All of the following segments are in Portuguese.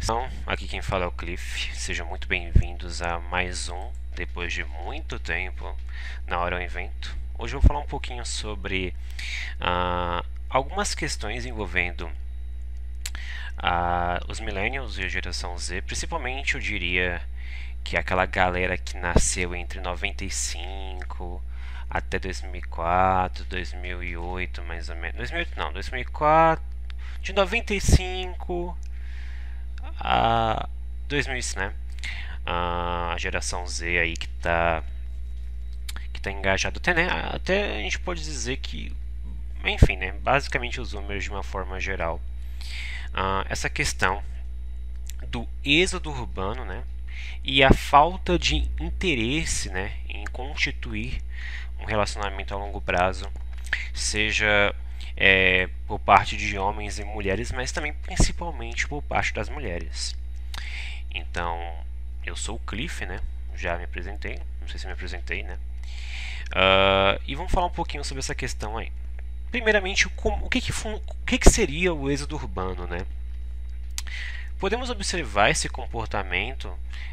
Então, aqui quem fala é o Cliff. Sejam muito bem-vindos a mais um, depois de muito tempo, na hora do evento. Hoje eu vou falar um pouquinho sobre algumas questões envolvendo os millennials e a geração Z. Principalmente eu diria que é aquela galera que nasceu entre 95 até 2004, 2008 mais ou menos. 2008 não, 2004, de 95 a 2000, né? A geração Z aí que tá engajado até, né? Até a gente pode dizer que, enfim, né? Basicamente os números de uma forma geral. Essa questão do êxodo urbano, né? E a falta de interesse, né, em constituir um relacionamento a longo prazo, seja por parte de homens e mulheres, mas também principalmente por parte das mulheres. Então, eu sou o Cliff, né? Já me apresentei, não sei se me apresentei, né? E vamos falar um pouquinho sobre essa questão aí. Primeiramente, o que seria o êxodo urbano, né? Podemos observar esse comportamento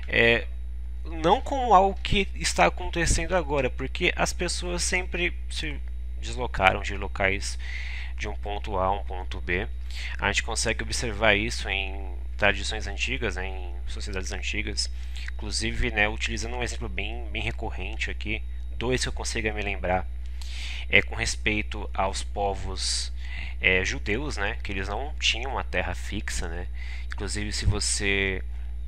não como algo que está acontecendo agora, porque as pessoas sempre se deslocaram de locais de um ponto A a um ponto B. A gente consegue observar isso em tradições antigas, né, em sociedades antigas. Inclusive, né, utilizando um exemplo bem recorrente aqui, dois que eu consiga me lembrar, com respeito aos povos judeus, né, que eles não tinham uma terra fixa, né. Inclusive, se você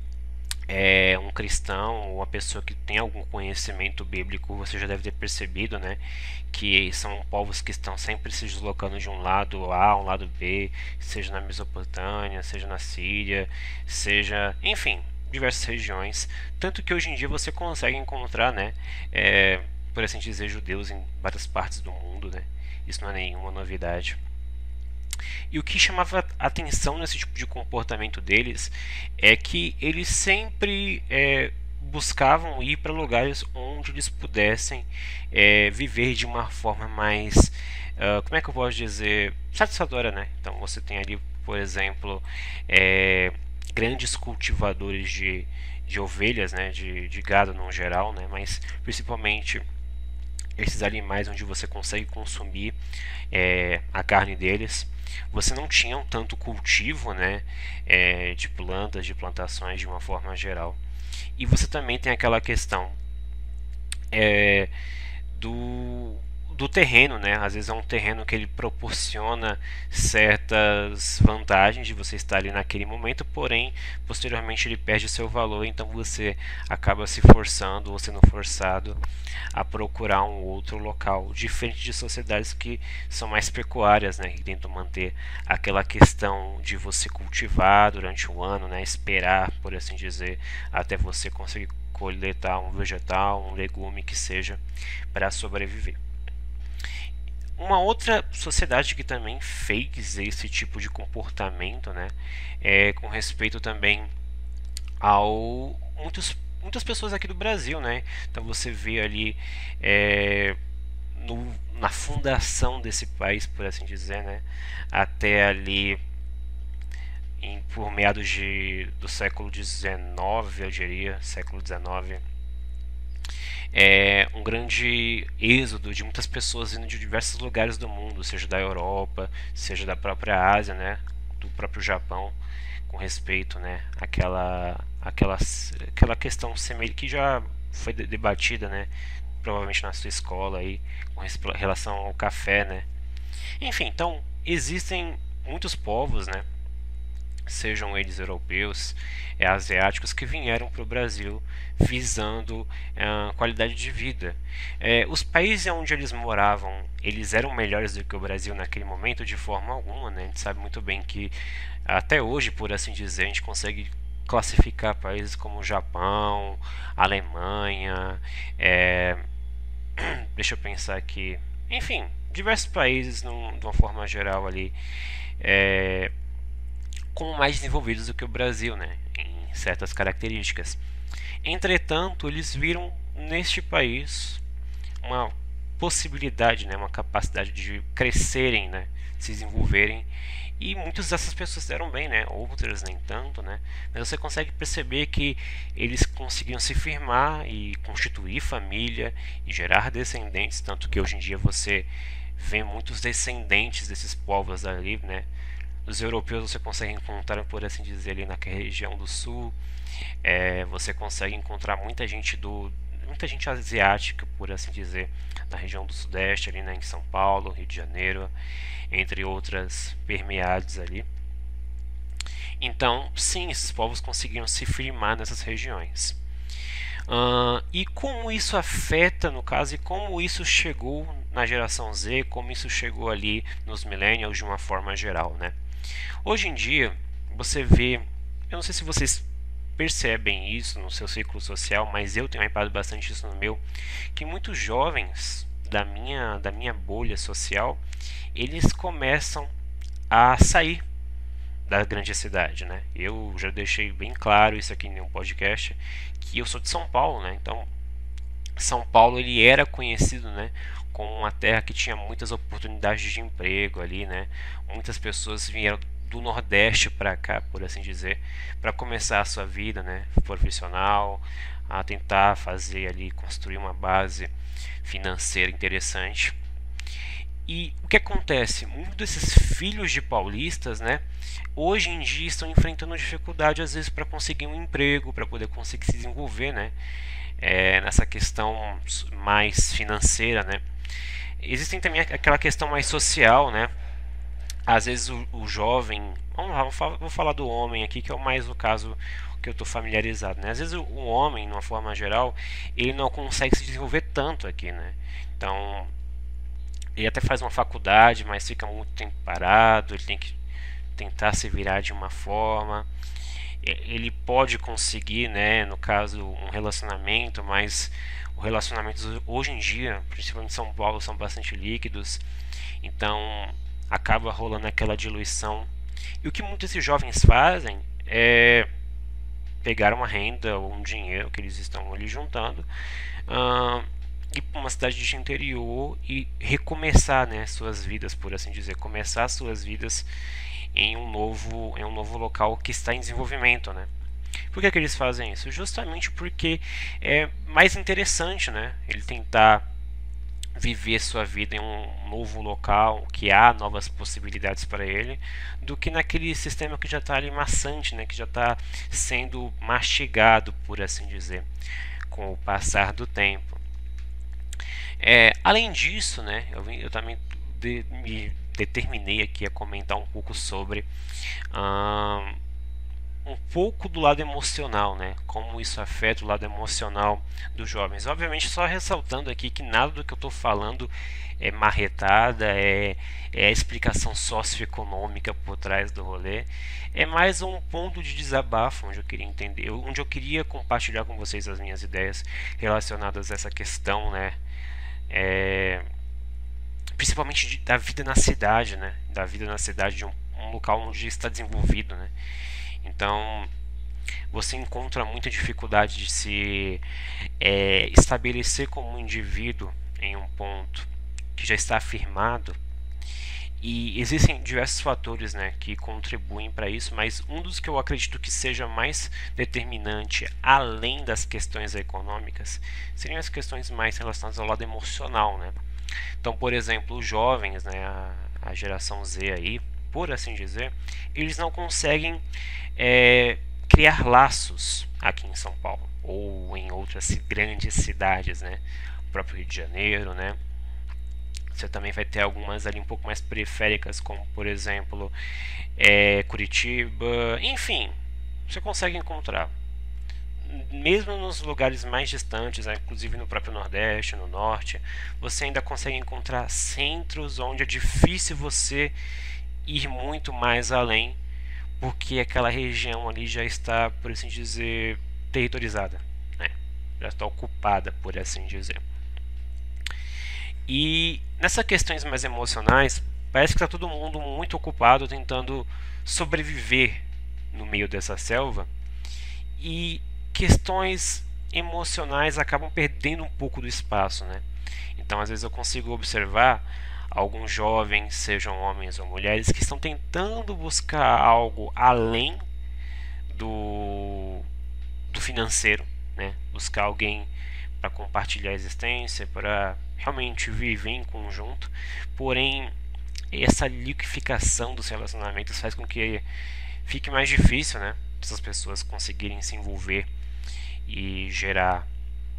é um cristão ou uma pessoa que tem algum conhecimento bíblico, você já deve ter percebido, né, que são povos que estão sempre se deslocando de um lado A a um lado B, seja na Mesopotâmia, seja na Síria, seja, enfim, diversas regiões. Tanto que hoje em dia você consegue encontrar, né, por assim dizer, judeus em várias partes do mundo, né. Isso não é nenhuma novidade. E o que chamava atenção nesse tipo de comportamento deles é que eles sempre buscavam ir para lugares onde eles pudessem viver de uma forma mais, como é que eu posso dizer, satisfatória, né? Então você tem ali, por exemplo, grandes cultivadores de ovelhas, né? De gado no geral, né? Mas principalmente esses animais onde você consegue consumir a carne deles. Você não tinha um tanto cultivo, né, de plantas, de plantações de uma forma geral. E você também tem aquela questão é, do, do terreno, né? Às vezes é um terreno que ele proporciona certas vantagens de você estar ali naquele momento, porém, posteriormente ele perde seu valor, então você acaba se forçando ou sendo forçado a procurar um outro local, diferente de sociedades que são mais pecuárias, né? Que tentam manter aquela questão de você cultivar durante o ano, né? Esperar, por assim dizer, até você conseguir coletar um vegetal, um legume que seja para sobreviver. Uma outra sociedade que também fez esse tipo de comportamento, né, é com respeito também ao muitas pessoas aqui do Brasil, né? Então você vê ali na fundação desse país, por assim dizer, né, até ali por meados do século XIX, eu diria, século XIX, um grande êxodo de muitas pessoas vindo de diversos lugares do mundo, seja da Europa, seja da própria Ásia, né, do próprio Japão, com respeito, né, aquela questão que já foi debatida, né, provavelmente na sua escola aí, com relação ao café, né. Enfim, então existem muitos povos, né, sejam eles europeus, asiáticos, que vieram para o Brasil visando qualidade de vida. Os países onde eles moravam, eles eram melhores do que o Brasil naquele momento de forma alguma, né? A gente sabe muito bem que até hoje, por assim dizer, a gente consegue classificar países como Japão, Alemanha, deixa eu pensar aqui, enfim, diversos países de uma forma geral ali, como mais desenvolvidos do que o Brasil, né, em certas características. Entretanto, eles viram neste país uma possibilidade, né, uma capacidade de crescerem, né, se desenvolverem. E muitas dessas pessoas deram bem, né? Outras nem tanto, né? Mas você consegue perceber que eles conseguiam se firmar e constituir família e gerar descendentes, tanto que hoje em dia você vê muitos descendentes desses povos ali, né? Os europeus você consegue encontrar, por assim dizer, ali na região do sul. Você consegue encontrar muita gente asiática, por assim dizer, na região do sudeste, ali, né, em São Paulo, Rio de Janeiro, entre outras permeadas ali. Então, sim, esses povos conseguiram se firmar nessas regiões. E como isso afeta, no caso, e como isso chegou na geração Z, como isso chegou ali nos millennials de uma forma geral, né? Hoje em dia, você vê, eu não sei se vocês percebem isso no seu círculo social, mas eu tenho reparado bastante isso no meu, que muitos jovens da minha bolha social, eles começam a sair da grande cidade, né? Eu já deixei bem claro isso aqui em um podcast, que eu sou de São Paulo, né? Então, São Paulo ele era conhecido, né, como uma terra que tinha muitas oportunidades de emprego ali, né? Muitas pessoas vieram do Nordeste para cá, por assim dizer, para começar a sua vida, né, profissional, a tentar fazer ali, construir uma base financeira interessante. E o que acontece? Muitos desses filhos de paulistas, né, hoje em dia estão enfrentando dificuldade às vezes para conseguir um emprego, para poder conseguir se desenvolver, né, nessa questão mais financeira, né. Existem também aquela questão mais social, né. Às vezes o jovem, vou falar do homem aqui, que é o mais o caso que eu estou familiarizado, né. Às vezes o homem, de uma forma geral, ele não consegue se desenvolver tanto aqui, né. Então ele até faz uma faculdade, mas fica muito tempo parado, ele tem que tentar se virar de uma forma. Ele pode conseguir, né, no caso, um relacionamento, mas os relacionamentos hoje em dia, principalmente em São Paulo, são bastante líquidos, então acaba rolando aquela diluição. E o que muitos desses jovens fazem é pegar uma renda ou um dinheiro que eles estão ali juntando, ir para uma cidade de interior e recomeçar, né, suas vidas, por assim dizer, começar suas vidas em um novo local que está em desenvolvimento, né? Por que eles fazem isso? Justamente porque é mais interessante, né? Ele tentar viver sua vida em um novo local, que há novas possibilidades para ele, do que naquele sistema que já está ali maçante, né? Que já está sendo mastigado, por assim dizer, com o passar do tempo. Além disso, né, eu também me determinei aqui a comentar um pouco sobre um pouco do lado emocional, né, como isso afeta o lado emocional dos jovens. Obviamente, só ressaltando aqui que nada do que eu estou falando é marretada, é a explicação socioeconômica por trás do rolê. É mais um ponto de desabafo onde eu queria entender, onde eu queria compartilhar com vocês as minhas ideias relacionadas a essa questão, né, principalmente da vida na cidade, né? Da vida na cidade de um local onde está desenvolvido, né? Então você encontra muita dificuldade de se estabelecer como um indivíduo em um ponto que já está afirmado. E existem diversos fatores, né, que contribuem para isso, mas um dos que eu acredito que seja mais determinante, além das questões econômicas, seriam as questões mais relacionadas ao lado emocional, né? Então, por exemplo, os jovens, né, a geração Z aí, por assim dizer, eles não conseguem criar laços aqui em São Paulo ou em outras grandes cidades, né? O próprio Rio de Janeiro, né? Você também vai ter algumas ali um pouco mais periféricas, como por exemplo Curitiba, enfim, você consegue encontrar. Mesmo nos lugares mais distantes, inclusive no próprio Nordeste, no Norte, você ainda consegue encontrar centros onde é difícil você ir muito mais além, porque aquela região ali já está, por assim dizer, territorializada, né? Já está ocupada, por assim dizer. E nessas questões mais emocionais, parece que está todo mundo muito ocupado tentando sobreviver no meio dessa selva, e questões emocionais acabam perdendo um pouco do espaço, né? Então, às vezes eu consigo observar alguns jovens, sejam homens ou mulheres, que estão tentando buscar algo além do, do financeiro, né? Buscar alguém para compartilhar a existência, para realmente viver em conjunto. Porém, essa liquificação dos relacionamentos faz com que fique mais difícil, né? Essas pessoas conseguirem se envolver e gerar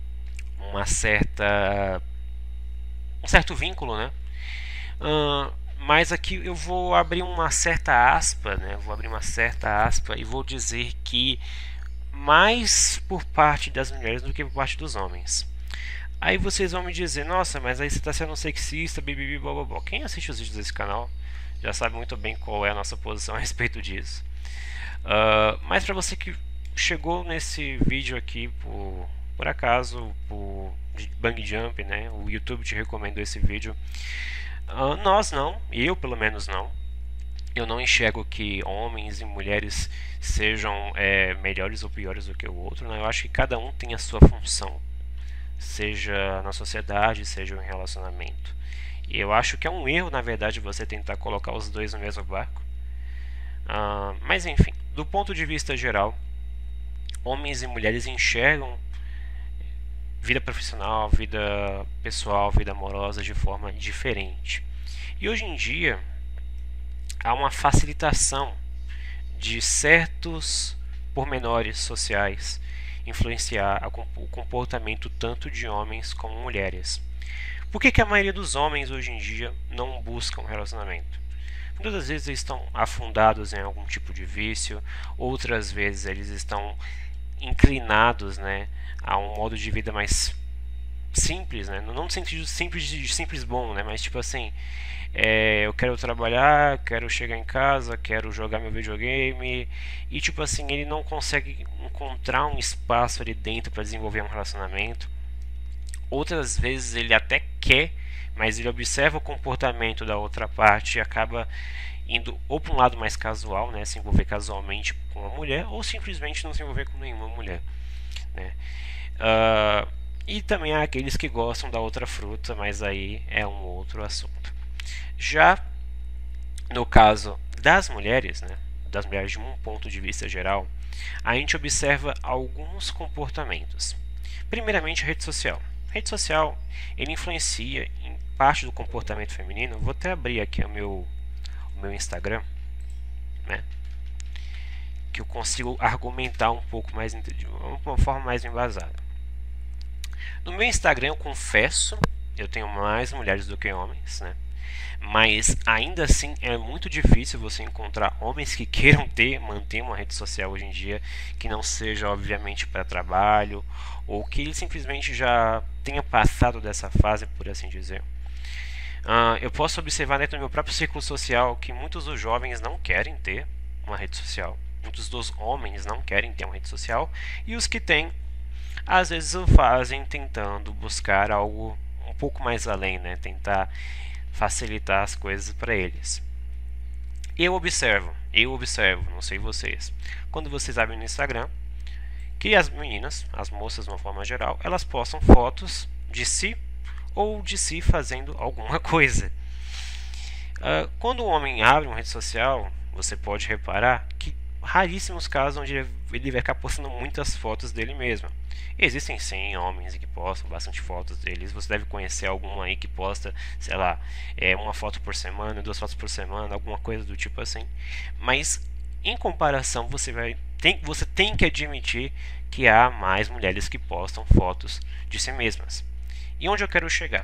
um certo vínculo, né? Mas aqui eu vou abrir uma certa aspa, né? Vou abrir uma certa aspa e vou dizer que mais por parte das mulheres do que por parte dos homens. Aí vocês vão me dizer, nossa, mas aí você está sendo sexista, bibibi, blá blá blá. Quem assiste os vídeos desse canal já sabe muito bem qual é a nossa posição a respeito disso. Mas para você que chegou nesse vídeo aqui por acaso, por bang jump, né? O YouTube te recomendou esse vídeo. Nós não, eu pelo menos não. Eu não enxergo que homens e mulheres sejam melhores ou piores do que o outro, né? Eu acho que cada um tem a sua função, seja na sociedade, seja em relacionamento. E eu acho que é um erro, na verdade, você tentar colocar os dois no mesmo barco. Mas enfim, do ponto de vista geral, homens e mulheres enxergam vida profissional, vida pessoal, vida amorosa de forma diferente. E hoje em dia há uma facilitação de certos pormenores sociais influenciar o comportamento tanto de homens como mulheres. Por que a maioria dos homens hoje em dia não buscam um relacionamento? Muitas das vezes eles estão afundados em algum tipo de vício, outras vezes eles estão inclinados, né, a um modo de vida mais simples, né? Não no sentido simples bom, né? Mas tipo assim, eu quero trabalhar, quero chegar em casa, quero jogar meu videogame e tipo assim, ele não consegue encontrar um espaço ali dentro para desenvolver um relacionamento. Outras vezes ele até quer, mas ele observa o comportamento da outra parte e acaba indo ou para um lado mais casual, né, se envolver casualmente com uma mulher, ou simplesmente não se envolver com nenhuma mulher, né? E também há aqueles que gostam da outra fruta, mas aí é um outro assunto. Já no caso das mulheres, né, das mulheres de um ponto de vista geral, a gente observa alguns comportamentos. Primeiramente, a rede social. A rede social, ele influencia em parte do comportamento feminino. Vou até abrir aqui o meu Instagram, né, que eu consigo argumentar um pouco mais, de uma forma mais embasada. No meu Instagram, eu confesso, eu tenho mais mulheres do que homens, né? Mas ainda assim é muito difícil você encontrar homens que queiram manter uma rede social hoje em dia, que não seja obviamente para trabalho, ou que ele simplesmente já tenha passado dessa fase, por assim dizer. Eu posso observar dentro do meu próprio círculo social que muitos dos jovens não querem ter uma rede social, muitos dos homens não querem ter uma rede social, e os que têm, às vezes o fazem tentando buscar algo um pouco mais além, né? Tentar facilitar as coisas para eles. Eu observo, não sei vocês, quando vocês abrem no Instagram, que as meninas, as moças de uma forma geral, elas postam fotos de si ou de si fazendo alguma coisa. Quando um homem abre uma rede social, você pode reparar que raríssimos casos onde ele vai ficar postando muitas fotos dele mesmo. Existem sim homens que postam bastante fotos deles. Você deve conhecer algum aí que posta, sei lá, uma foto por semana, 2 fotos por semana, alguma coisa do tipo assim. Mas em comparação, você tem que admitir que há mais mulheres que postam fotos de si mesmas. E onde eu quero chegar?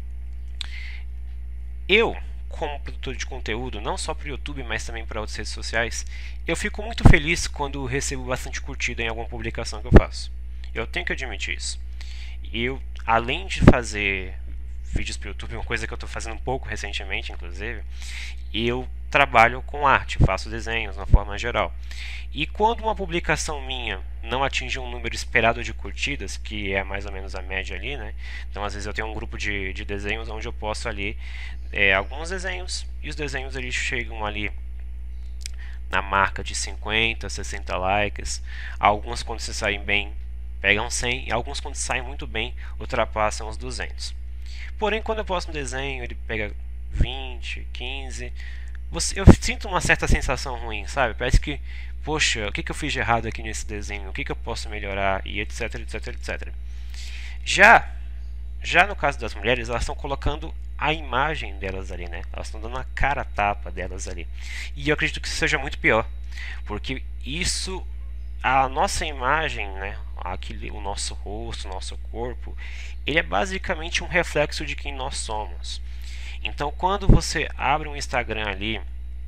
Eu, como produtor de conteúdo, não só para o YouTube, mas também para outras redes sociais, eu fico muito feliz quando recebo bastante curtida em alguma publicação que eu faço. Eu tenho que admitir isso. Eu, além de fazer vídeos para o YouTube, uma coisa que eu estou fazendo um pouco recentemente, inclusive, eu trabalho com arte, faço desenhos na forma geral. E quando uma publicação minha não atinge um número esperado de curtidas, que é mais ou menos a média ali, né? Então, às vezes eu tenho um grupo de desenhos onde eu posto ali alguns desenhos, e os desenhos eles chegam ali na marca de 50, 60 likes. Alguns, quando se saem bem, pegam 100, e alguns, quando saem muito bem, ultrapassam os 200. Porém, quando eu posto um desenho, ele pega 20, 15, eu sinto uma certa sensação ruim, sabe? Parece que, poxa, o que eu fiz de errado aqui nesse desenho? O que eu posso melhorar? E etc, etc, etc. Já, já no caso das mulheres, elas estão colocando a imagem delas ali, né? Elas estão dando a cara a tapa delas ali. E eu acredito que isso seja muito pior, porque isso, a nossa imagem, né? O nosso rosto, o nosso corpo, ele é basicamente um reflexo de quem nós somos. Então, quando você abre um Instagram ali,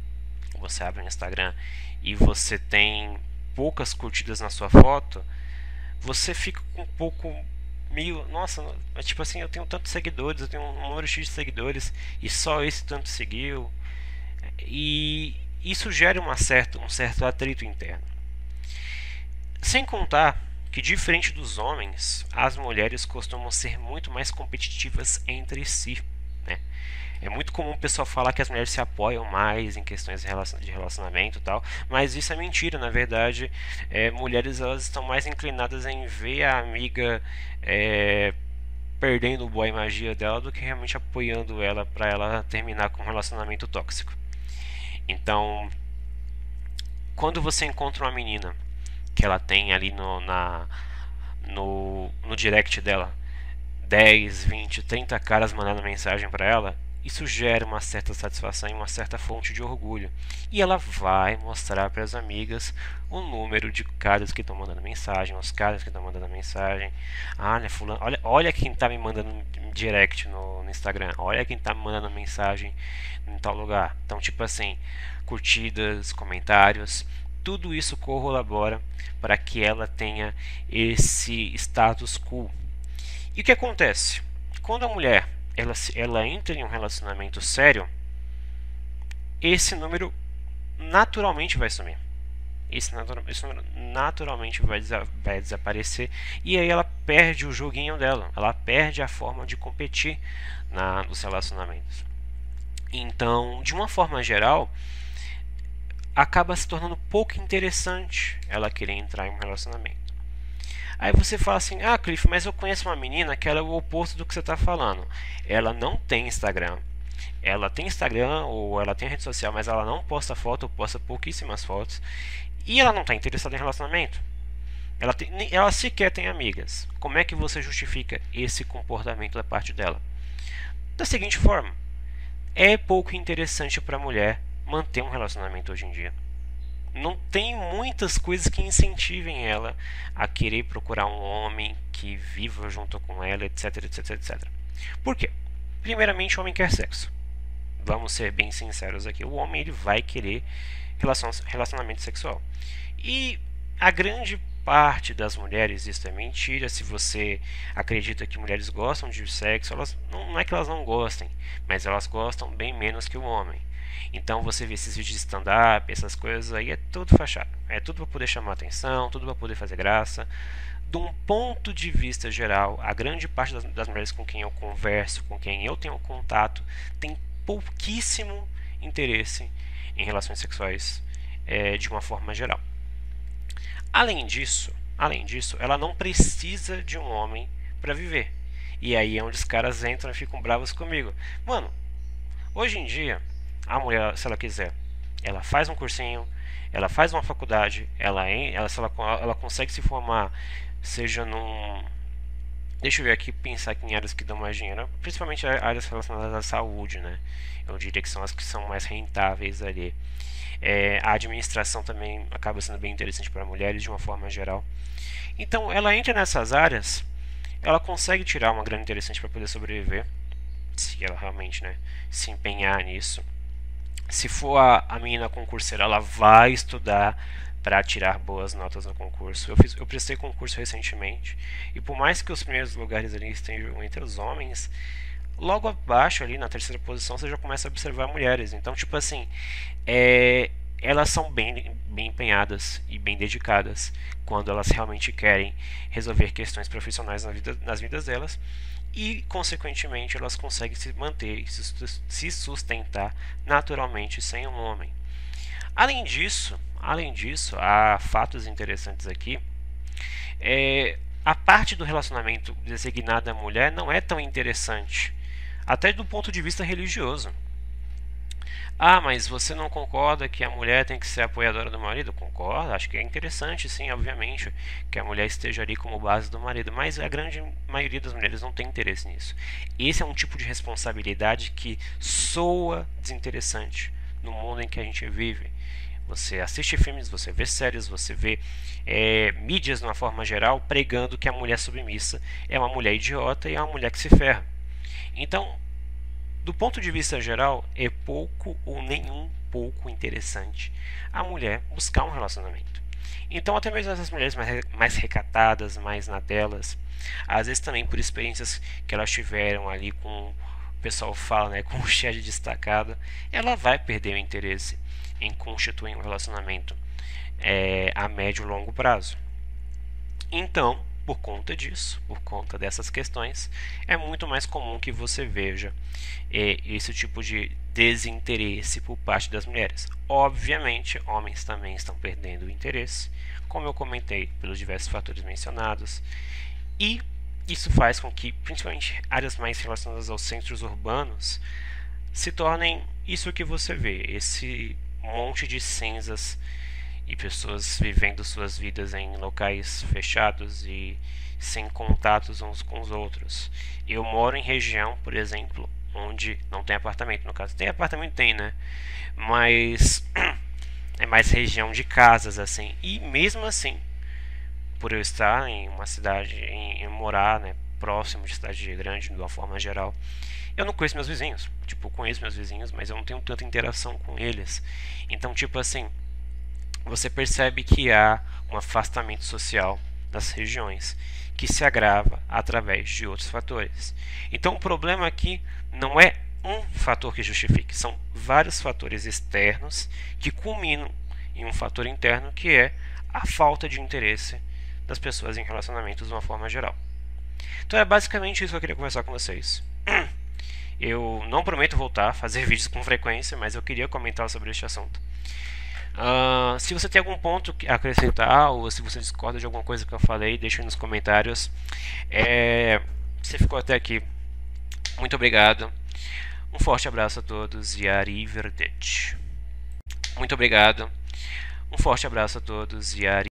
e você tem poucas curtidas na sua foto, você fica com um pouco meio, nossa, tipo assim, eu tenho tantos seguidores, eu tenho um número X de seguidores e só esse tanto seguiu. E isso gera um certo atrito interno. Sem contar que, diferente dos homens, as mulheres costumam ser muito mais competitivas entre si, né? É muito comum o pessoal falar que as mulheres se apoiam mais em questões de relacionamento e tal, mas isso é mentira. Na verdade, mulheres elas estão mais inclinadas em ver a amiga perdendo o boa magia dela do que realmente apoiando ela para ela terminar com um relacionamento tóxico. Então, quando você encontra uma menina que ela tem ali no direct dela 10, 20, 30 caras mandando mensagem para ela, isso gera uma certa satisfação e uma certa fonte de orgulho. E ela vai mostrar para as amigas o número de caras que estão mandando mensagem, os caras que estão mandando mensagem. Ah, né, fulano, olha quem está me mandando direct no Instagram, olha quem está me mandando mensagem em tal lugar. Então, tipo assim, curtidas, comentários, tudo isso corrobora para que ela tenha esse status quo. E o que acontece? Quando a mulher ela entra em um relacionamento sério, esse número naturalmente vai sumir. Esse número naturalmente vai desaparecer. E aí ela perde o joguinho dela. Ela perde a forma de competir nos relacionamentos. Então, de uma forma geral, acaba se tornando pouco interessante ela querer entrar em um relacionamento. Aí você fala assim, ah, Cliff, mas eu conheço uma menina que ela é o oposto do que você está falando. Ela não tem Instagram. Ela tem Instagram ou ela tem rede social, mas ela não posta foto ou posta pouquíssimas fotos. E ela não está interessada em relacionamento. Ela sequer tem amigas. Como é que você justifica esse comportamento da parte dela? Da seguinte forma, é pouco interessante para a mulher manter um relacionamento hoje em dia. Não tem muitas coisas que incentivem ela a querer procurar um homem que viva junto com ela, etc, etc, etc. Por quê? Primeiramente, o homem quer sexo. Vamos ser bem sinceros aqui. O homem ele vai querer relacionamento sexual. E a grande parte das mulheres, isso é mentira. Se você acredita que mulheres gostam de sexo, não é que elas não gostem, mas elas gostam bem menos que o homem. Então você vê esses vídeos de stand-up, essas coisas aí, é tudo fachada. É tudo para poder chamar atenção, tudo para poder fazer graça. De um ponto de vista geral, a grande parte das mulheres com quem eu converso, com quem eu tenho contato, tem pouquíssimo interesse em relações sexuais de uma forma geral. Além disso, ela não precisa de um homem para viver. E aí é onde os caras entram e ficam bravos comigo. Mano, hoje em dia, a mulher, se ela quiser, ela faz um cursinho, ela faz uma faculdade, ela consegue se formar, seja num... Deixa eu ver aqui, pensar aqui em áreas que dão mais dinheiro, principalmente áreas relacionadas à saúde, né? Eu diria que são as que são mais rentáveis ali. A administração também acaba sendo bem interessante para mulheres de uma forma geral. Então, ela entra nessas áreas, ela consegue tirar uma grana interessante para poder sobreviver, se ela realmente, né, se empenhar nisso. Se for a menina concurseira, ela vai estudar para tirar boas notas no concurso. Eu prestei concurso recentemente e por mais que os primeiros lugares ali estejam entre os homens, logo abaixo ali na terceira posição você já começa a observar mulheres. Então, tipo assim, elas são bem empenhadas e bem dedicadas quando elas realmente querem resolver questões profissionais nas vidas delas. E, consequentemente, elas conseguem se manter e se sustentar naturalmente sem um homem. Além disso, há fatos interessantes aqui. A parte do relacionamento designada à mulher não é tão interessante, até do ponto de vista religioso. Ah, mas você não concorda que a mulher tem que ser apoiadora do marido? Concordo, acho que é interessante, sim, obviamente, que a mulher esteja ali como base do marido, mas a grande maioria das mulheres não tem interesse nisso. Esse é um tipo de responsabilidade que soa desinteressante no mundo em que a gente vive. Você assiste filmes, você vê séries, você vê mídias de uma forma geral pregando que a mulher submissa é uma mulher idiota e é uma mulher que se ferra. Então, do ponto de vista geral, é pouco ou nenhum pouco interessante a mulher buscar um relacionamento. Então, até mesmo essas mulheres mais recatadas, mais na delas, às vezes também por experiências que elas tiveram ali com, o pessoal fala, né, com o chat destacado, ela vai perder o interesse em constituir um relacionamento a médio e longo prazo. Então, por conta disso, por conta dessas questões, é muito mais comum que você veja esse tipo de desinteresse por parte das mulheres. Obviamente, homens também estão perdendo o interesse, como eu comentei, pelos diversos fatores mencionados, e isso faz com que, principalmente áreas mais relacionadas aos centros urbanos, se tornem isso que você vê, esse monte de cinzas e pessoas vivendo suas vidas em locais fechados e sem contatos uns com os outros. Eu moro em região, por exemplo, onde não tem apartamento. No caso, tem apartamento, tem, né? Mas é mais região de casas, assim. E mesmo assim, por eu estar em uma cidade, em morar, né, próximo de cidade grande, de uma forma geral, eu não conheço meus vizinhos. Tipo, eu conheço meus vizinhos, mas eu não tenho tanta interação com eles. Então, tipo assim, você percebe que há um afastamento social das regiões, que se agrava através de outros fatores. Então, o problema aqui não é um fator que justifique, são vários fatores externos que culminam em um fator interno que é a falta de interesse das pessoas em relacionamentos de uma forma geral. Então é basicamente isso que eu queria conversar com vocês. Eu não prometo voltar a fazer vídeos com frequência, mas eu queria comentar sobre este assunto. Se você tem algum ponto a acrescentar ou se você discorda de alguma coisa que eu falei, deixe nos comentários. Você ficou até aqui. Muito obrigado. Um forte abraço a todos e arrivederci. Muito obrigado. Um forte abraço a todos e arrivederci.